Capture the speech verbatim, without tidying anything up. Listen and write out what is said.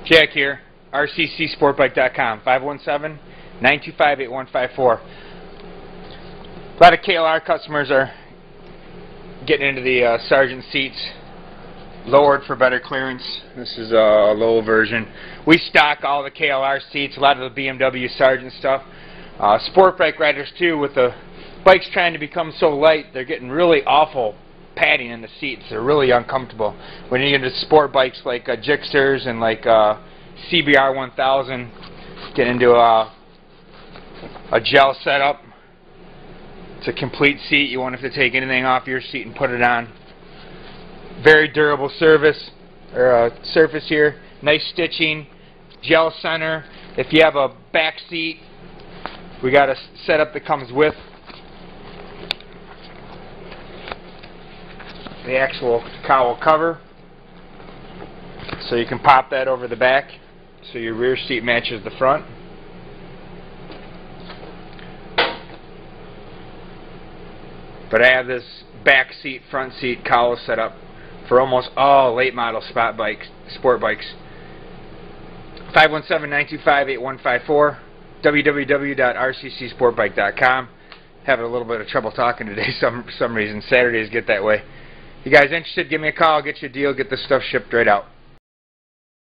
Jack here, R C C sport bike dot com, five one seven, nine two five, eight one five four. A lot of K L R customers are getting into the uh, Sargent seats, lowered for better clearance. This is a low version. We stock all the K L R seats, a lot of the B M W Sargent stuff. Uh, sport bike riders too, with the bikes trying to become so light, they're getting really awful padding in the seats. They're really uncomfortable. When you get into sport bikes like uh, Gixxers and like uh, C B R one thousand, get into a, a gel setup. It's a complete seat. You won't have to take anything off your seat and put it on. Very durable service or uh, surface here. Nice stitching, gel center. If you have a back seat, we got a setup that comes with the actual cowl cover, so you can pop that over the back so your rear seat matches the front. But I have this back seat, front seat cowl set up for almost all late model spot bikes, sport bikes. five one seven, nine two five, eight one five four, w w w dot r c c sport bike dot com. Having a little bit of trouble talking today some, for some reason. Saturdays get that way. You guys interested, give me a call, get you a deal, get this stuff shipped right out.